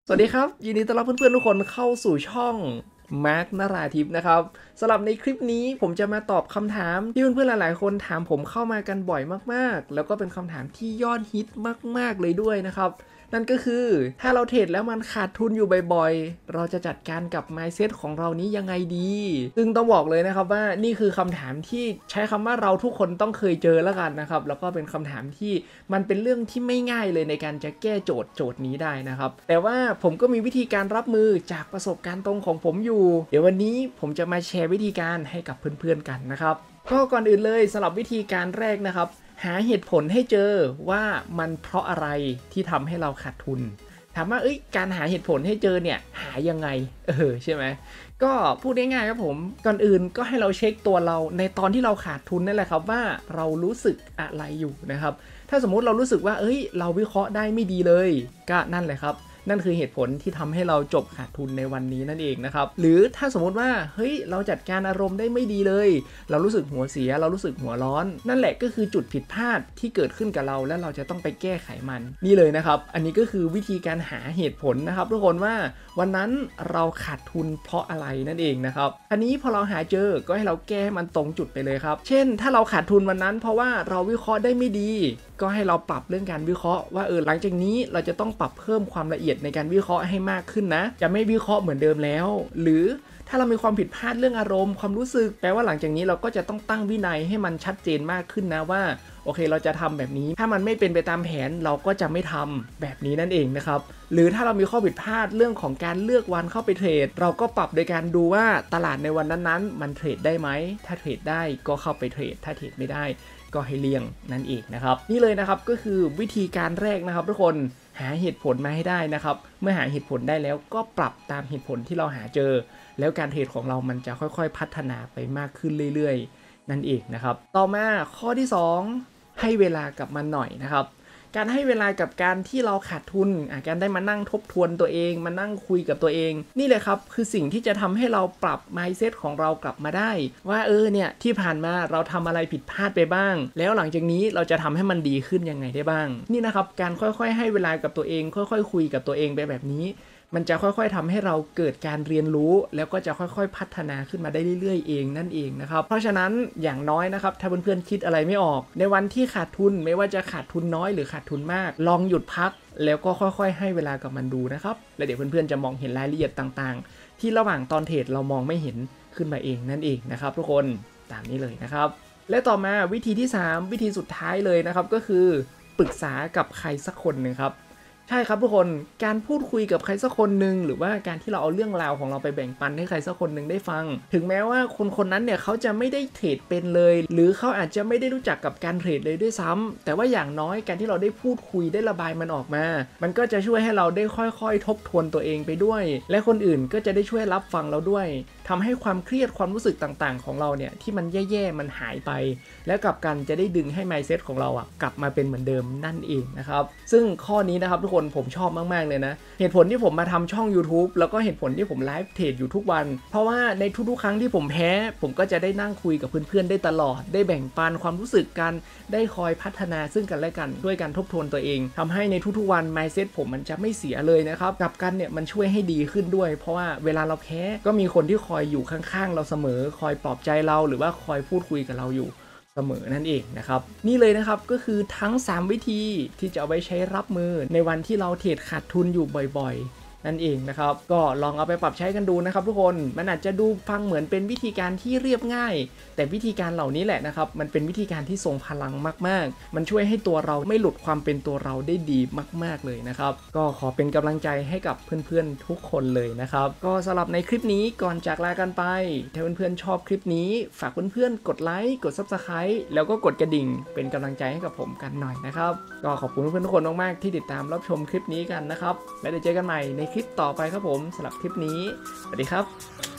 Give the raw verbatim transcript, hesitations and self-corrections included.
สวัสดีครับยินดีต้อนรับเพื่อนๆทุกคนเข้าสู่ช่องมาร์คนราธิปนะครับสำหรับในคลิปนี้ผมจะมาตอบคำถามที่เพื่อนๆหลายๆคนถามผมเข้ามากันบ่อยมากๆแล้วก็เป็นคำถามที่ยอดฮิตมากๆเลยด้วยนะครับนั่นก็คือถ้าเราเทรดแล้วมันขาดทุนอยู่บ่อยๆเราจะจัดการกับ mindset ของเรานี้ยังไงดีซึ่งต้องบอกเลยนะครับว่านี่คือคำถามที่ใช้คำว่าเราทุกคนต้องเคยเจอแล้วกันนะครับแล้วก็เป็นคำถามที่มันเป็นเรื่องที่ไม่ง่ายเลยในการจะแก้โจทย์โจทย์นี้ได้นะครับแต่ว่าผมก็มีวิธีการรับมือจากประสบการณ์ตรงของผมอยู่เดี๋ยววันนี้ผมจะมาแชร์วิธีการให้กับเพื่อนๆกันนะครับก็ก่อนอื่นเลยสำหรับวิธีการแรกนะครับหาเหตุผลให้เจอว่ามันเพราะอะไรที่ทำให้เราขาดทุนถามว่าเอ้ยการหาเหตุผลให้เจอเนี่ยหายังไงเออใช่ไหมก็พูดง่ายๆครับผมก่อนอื่นก็ให้เราเช็คตัวเราในตอนที่เราขาดทุนนั่นแหละครับว่าเรารู้สึกอะไรอยู่นะครับถ้าสมมุติเรารู้สึกว่าเอ้ยเราวิเคราะห์ได้ไม่ดีเลยก็นั่นแหละครับนั่นคือเหตุผลที่ทำให้เราจบขาดทุนในวันนี้นั่นเองนะครับหรือถ้าสมมติว่าเฮ้ยเราจัดการอารมณ์ได้ไม่ดีเลยเรารู้สึกหัวเสียเรารู้สึกหัวร้อนนั่นแหละก็คือจุดผิดพลาดที่เกิดขึ้นกับเราและเราจะต้องไปแก้ไขมันนี่เลยนะครับอันนี้ก็คือวิธีการหาเหตุผลนะครับทุกคนว่าวันนั้นเราขาดทุนเพราะอะไรนั่นเองนะครับอันนี้พอเราหาเจอก็ให้เราแก้ให้มันตรงจุดไปเลยครับเช่นถ้าเราขาดทุนวันนั้นเพราะว่าเราวิเคราะห์ได้ไม่ดีก็ให้เราปรับเรื่องการวิเคราะห์ว่าเออหลังจากนี้เราจะต้องปรับเพิ่มความละเอียดในการวิเคราะห์ให้มากขึ้นนะจะไม่วิเคราะห์เหมือนเดิมแล้วหรือถ้าเรามีความผิดพลาดเรื่องอารมณ์ความรู้สึกแปลว่าหลังจากนี้เราก็จะต้องตั้งวินัยให้มันชัดเจนมากขึ้นนะว่าโอเคเราจะทำแบบนี้ถ้ามันไม่เป็นไปตามแผนเราก็จะไม่ทำแบบนี้นั่นเองนะครับหรือถ้าเรามีข้อผิดพลาดเรื่องของการเลือกวันเข้าไปเทรดเราก็ปรับโดยการดูว่าตลาดในวันนั้นๆมันเทรดได้ไหมถ้าเทรดได้ก็เข้าไปเทรดถ้าเทรดไม่ได้ก็ให้เลี่ยงนั่นเองนะครับนี่เลยนะครับก็คือวิธีการแรกนะครับทุกคนหาเหตุผลมาให้ได้นะครับเมื่อหาเหตุผลได้แล้วก็ปรับตามเหตุผลที่เราหาเจอแล้วการเทรดของเรามันจะค่อยๆพัฒนาไปมากขึ้นเรื่อยๆนั่นเองนะครับต่อมาข้อที่สองให้เวลากับมันหน่อยนะครับการให้เวลากับการที่เราขาดทุนการได้มานั่งทบทวนตัวเองมานั่งคุยกับตัวเองนี่เลยครับคือสิ่งที่จะทำให้เราปรับ mindset ของเรากลับมาได้ว่าเออเนี่ยที่ผ่านมาเราทำอะไรผิดพลาดไปบ้างแล้วหลังจากนี้เราจะทำให้มันดีขึ้นยังไงได้บ้างนี่นะครับการค่อยๆให้เวลากับตัวเองค่อยๆคุยกับตัวเองไปแบบนี้มันจะค่อยๆทำให้เราเกิดการเรียนรู้แล้วก็จะค่อยๆพัฒนาขึ้นมาได้เรื่อยๆเองนั่นเองนะครับเพราะฉะนั้นอย่างน้อยนะครับถ้าเพื่อนๆคิดอะไรไม่ออกในวันที่ขาดทุนไม่ว่าจะขาดทุนน้อยหรือขาดทุนมากลองหยุดพักแล้วก็ค่อยๆให้เวลากับมันดูนะครับแล้วเดี๋ยวเพื่อนๆจะมองเห็นรายละเอียดต่างๆที่ระหว่างตอนเทรดเรามองไม่เห็นขึ้นมาเองนั่นเองนะครับทุกคนตามนี้เลยนะครับและต่อมาวิธีที่สามวิธีสุดท้ายเลยนะครับก็คือปรึกษากับใครสักคนหนึ่งครับใช่ครับทุกคนการพูดคุยกับใครสักคนหนึ่งหรือว่าการที่เราเอาเรื่องราวของเราไปแบ่งปันให้ใครสักคนหนึ่งได้ฟังถึงแม้ว่าคนคนนั้นเนี่ยเขาจะไม่ได้เทรดเป็นเลยหรือเขาอาจจะไม่ได้รู้จักกับการเทรดเลยด้วยซ้ำแต่ว่าอย่างน้อยการที่เราได้พูดคุยได้ระบายมันออกมามันก็จะช่วยให้เราได้ค่อยๆทบทวนตัวเองไปด้วยและคนอื่นก็จะได้ช่วยรับฟังเราด้วยทำให้ความเครียดความรู้สึกต่างๆของเราเนี่ยที่มันแย่ๆมันหายไปและกลับกันจะได้ดึงให้ mindset ของเราอ่ะกลับมาเป็นเหมือนเดิมนั่นเองนะครับซึ่งข้อนี้นะครับทุกคนผมชอบมากๆเลยนะเหตุผลที่ผมมาทำช่อง YouTube แล้วก็เหตุผลที่ผมไลฟ์เทรดอยู่ทุกวันเพราะว่าในทุกๆครั้งที่ผมแพ้ผมก็จะได้นั่งคุยกับเพื่อนๆได้ตลอดได้แบ่งปันความรู้สึกกันได้คอยพัฒนาซึ่งกันและกันด้วยการทบทวนตัวเองทำให้ในทุกๆวัน mindset ผมมันจะไม่เสียเลยนะครับกลับกันเนี่ยมันช่วยให้ดีขึ้นด้วยเพราะว่าเวลาเราแพ้ก็มีคนที่คอยอยู่ข้างๆเราเสมอคอยปลอบใจเราหรือว่าคอยพูดคุยกับเราอยู่เสมอนั่นเองนะครับนี่เลยนะครับก็คือทั้งสามวิธีที่จะเอาไว้ใช้รับมือในวันที่เราเทรดขาดทุนอยู่บ่อยๆนั่นเองนะครับก็ลองเอาไปปรับใช้กันดูนะครับทุกคนมันอาจจะดูฟังเหมือนเป็นวิธีการที่เรียบง่ายแต่วิธีการเหล่านี้แหละนะครับมันเป็นวิธีการที่ทรงพลังมากๆมันช่วยให้ตัวเราไม่หลุดความเป็นตัวเราได้ดีมากๆเลยนะครับก็ขอเป็นกำลังใจให้กับเพื่อนๆทุกคนเลยนะครับก็สำหรับในคลิปนี้ก่อนจากลากันไปถ้าเพื่อนๆชอบคลิปนี้ฝากเพื่อนๆกดไลค์กด ซับสไครบ์ แล้วก็กดกระดิ่งเป็นกำลังใจให้กับผมกันหน่อยนะครับก็ขอบคุณเพื่อนๆทุกคนมากๆที่ติดตามรับชมคลิปนี้กันนะครับและเดี๋ยวเจอกันใหม่ในคลิปต่อไปครับผมสำหรับคลิปนี้สวัสดีครับ